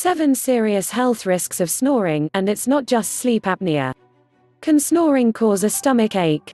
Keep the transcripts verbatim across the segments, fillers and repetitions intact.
seven Serious Health Risks of Snoring, and it's not just sleep apnea. Can snoring cause a stomach ache?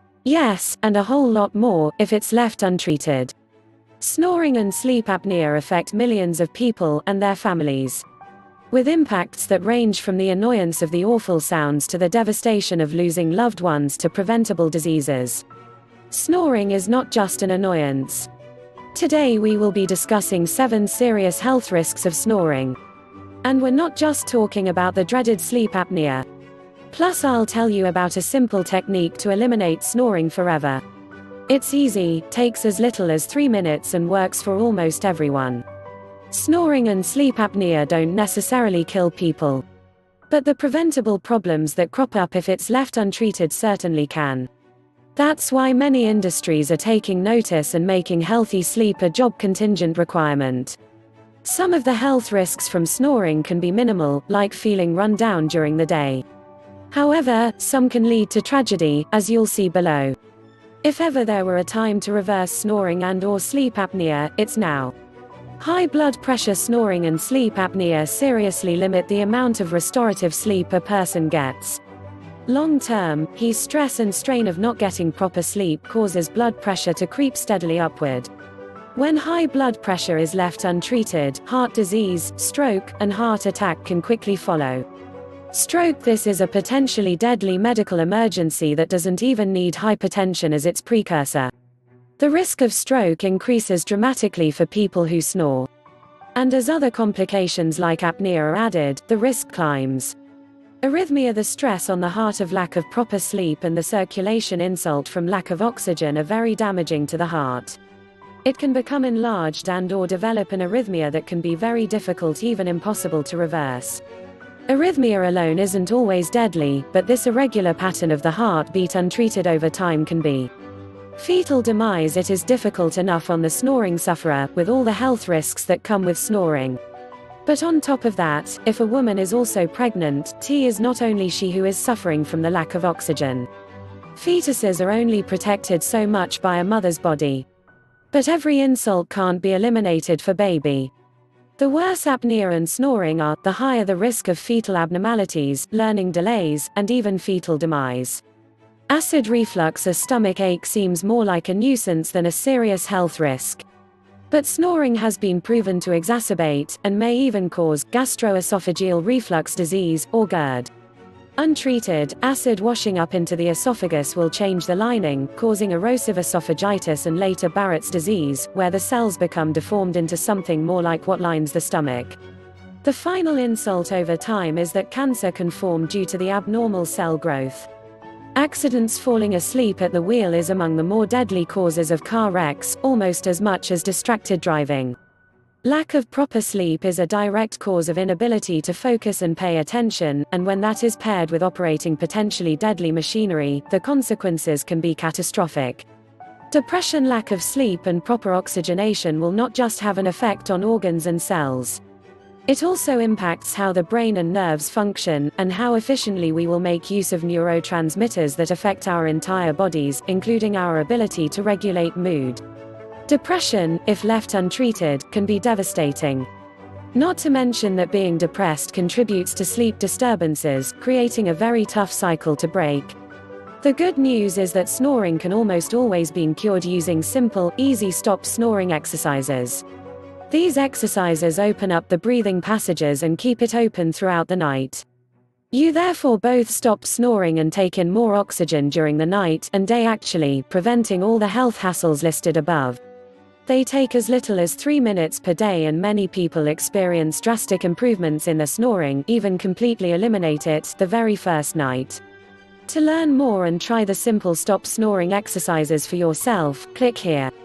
Yes, and a whole lot more, if it's left untreated. Snoring and sleep apnea affect millions of people and their families, with impacts that range from the annoyance of the awful sounds to the devastation of losing loved ones to preventable diseases. Snoring is not just an annoyance. Today we will be discussing seven serious health risks of snoring. And we're not just talking about the dreaded sleep apnea. Plus I'll tell you about a simple technique to eliminate snoring forever. It's easy, takes as little as three minutes and works for almost everyone. Snoring and sleep apnea don't necessarily kill people, but the preventable problems that crop up if it's left untreated certainly can. That's why many industries are taking notice and making healthy sleep a job-contingent requirement. Some of the health risks from snoring can be minimal, like feeling run down during the day. However, some can lead to tragedy, as you'll see below. If ever there were a time to reverse snoring and/or sleep apnea, it's now. High blood pressure. Snoring and sleep apnea seriously limit the amount of restorative sleep a person gets. Long-term, heat stress and strain of not getting proper sleep causes blood pressure to creep steadily upward. When high blood pressure is left untreated, heart disease, stroke, and heart attack can quickly follow. Stroke. This is a potentially deadly medical emergency that doesn't even need hypertension as its precursor. The risk of stroke increases dramatically for people who snore. And as other complications like apnea are added, the risk climbs. Arrhythmia. The stress on the heart of lack of proper sleep and the circulation insult from lack of oxygen are very damaging to the heart. It can become enlarged and/or develop an arrhythmia that can be very difficult, even impossible to reverse. Arrhythmia alone isn't always deadly, but this irregular pattern of the heartbeat untreated over time can be. Fetal demise. It is difficult enough on the snoring sufferer, with all the health risks that come with snoring. But on top of that, if a woman is also pregnant, T is not only she who is suffering from the lack of oxygen. Fetuses are only protected so much by a mother's body. But every insult can't be eliminated for baby. The worse apnea and snoring are, the higher the risk of fetal abnormalities, learning delays, and even fetal demise. Acid reflux. A stomach ache seems more like a nuisance than a serious health risk. But snoring has been proven to exacerbate, and may even cause, gastroesophageal reflux disease, or GERD. Untreated, acid washing up into the esophagus will change the lining, causing erosive esophagitis and later Barrett's disease, where the cells become deformed into something more like what lines the stomach. The final insult over time is that cancer can form due to the abnormal cell growth. Accidents. Falling asleep at the wheel is among the more deadly causes of car wrecks, almost as much as distracted driving. Lack of proper sleep is a direct cause of inability to focus and pay attention, and when that is paired with operating potentially deadly machinery, the consequences can be catastrophic. Depression. Lack of sleep and proper oxygenation will not just have an effect on organs and cells. It also impacts how the brain and nerves function, and how efficiently we will make use of neurotransmitters that affect our entire bodies, including our ability to regulate mood. Depression, if left untreated, can be devastating. Not to mention that being depressed contributes to sleep disturbances, creating a very tough cycle to break. The good news is that snoring can almost always be cured using simple, easy stop snoring exercises. These exercises open up the breathing passages and keep it open throughout the night. You therefore both stop snoring and take in more oxygen during the night and day, actually preventing all the health hassles listed above. They take as little as three minutes per day, and many people experience drastic improvements in their snoring, even completely eliminate it the very first night. To learn more and try the simple stop snoring exercises for yourself, click here.